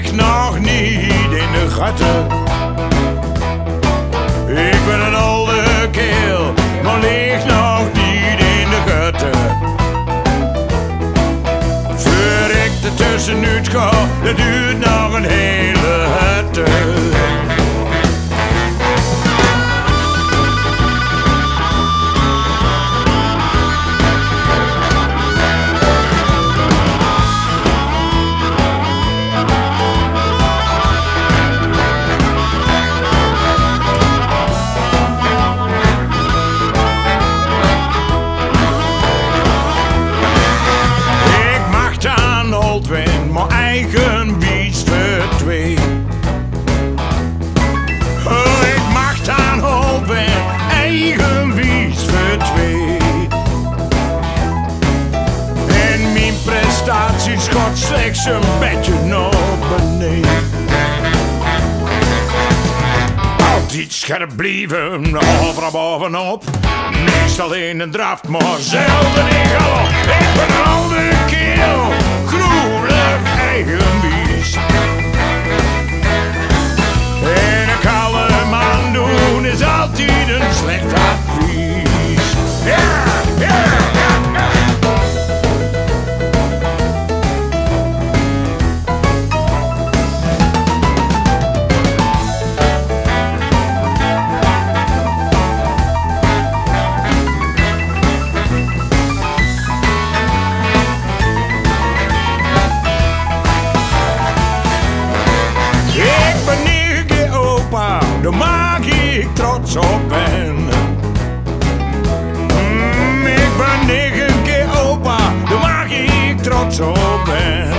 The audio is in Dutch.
ligt nog niet in de gutten. Ik ben een oude keel, maar ligt nog niet in de gutten. Voor ik er tussenuit ga, dat duurt nog een hele hutte. Mijn eigen biest voor twee. Oh, ik mag dan hopen, eigen biest voor twee. En mijn prestaties gaat slechts een beetje naar beneden. Altijd scherp blijven, overal bovenop. Meestal in een draf, maar zelden in galop. Ik ben een oude kerel, gruwelijk eigen biest. En een koude man doen is altijd een slecht advies. Ja, ja, ja, ja. Daar maak ik trots op ben. Ik ben 9 keer opa, daar maak ik trots op ben.